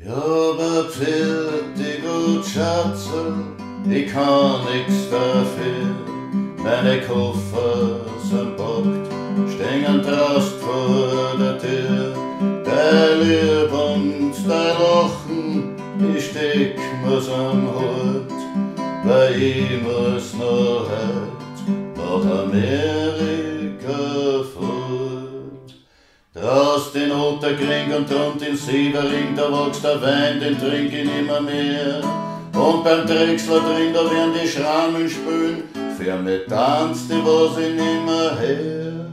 Ja, bepfirt gut Schatze, ich kann nix dafür. Meine Koffer sind packt, stehen Trost vor der Tür. Der Lieb und der Lachen, ich steck mir's am Hut, weil ich muss noch heut nach Amerika fort. Draus den Otterkring und rund den Sievering, da wächst der Wein, den trink ich nimmer mehr. Und beim Drechsler drin, da werden die Schrammeln spülen, für mich tanzt die, was ich nimmer her.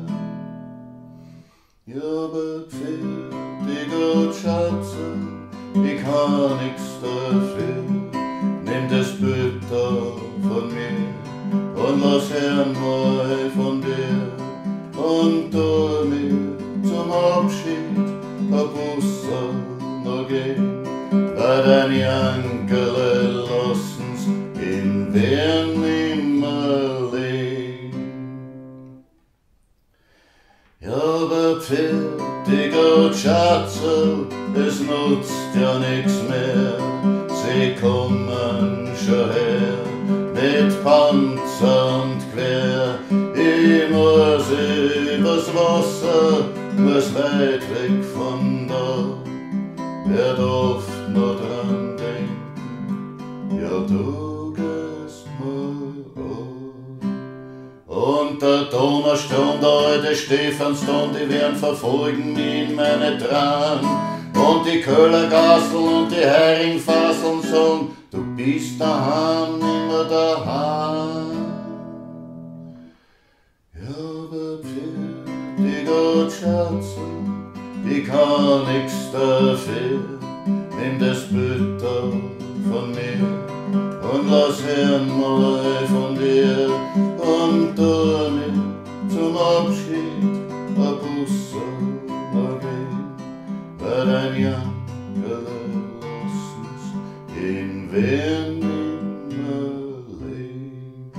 Ja, bepfirt die gut Schatze, ich kann nix dafür. Nimm das Bild da von mir und lass hören mal von dir. Und tu mir zum Abschied a Busser noch gehen, bei dein Jankele lassen's in Wern nimmer lehn. Ja, bepfirt die gut Schatze, es nutzt ja nix mehr. Sie kommen schon her mit Panzer und Quer. Ich muss übers Wasser, muss weit weg von da. Wer oft noch dran denkt, ja du gehst mal auf. Und der Thomasstund, der alte Stephansstund, die werden verfolgen mich in meine Tran. Und die Köhlergassel und die Heringfasseln sagen, du bist daheim, nimmer daheim. Ja, bepfirt die gut Schatze, ich kann nix dafür. Nimm das Bild da von mir und lass hören mal von dir. Und tu mir zum Abschied a Busser noch gehen, bei dein Jankele lassen's in Wern nimmer lehn.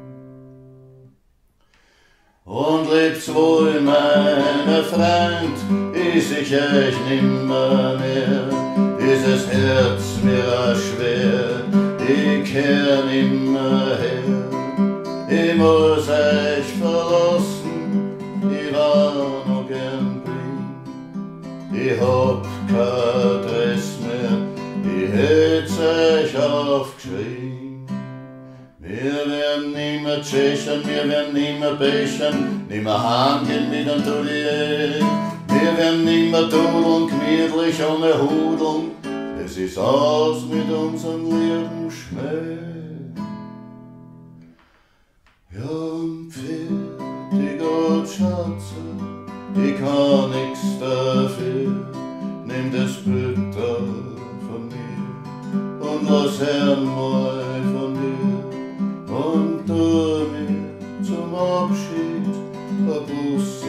Und lebt's wohl, meine Freund, is ich euch nimmer mehr, is es Herz mir a schwer, ich kehr nimmer her. Ich muss euch verlassen, ich war noch gern blieb. Ich hab kein Adress mehr, ich hätt's euch aufgeschrieben. Wir werden nimmer tschechen, wir werden nimmer bechern, nimmer heimgehen mit einem Tolier. Wir werden nimmer dudeln, gemütlich ohne Hudeln, es ist aus mit unserem lieben Schmäh. Ja, und pfirt die gut Schatze, ich kann nix dafür. Nimm das Bild da von mir und lass hören mal von dir. Und tu mir zum Abschied a Bus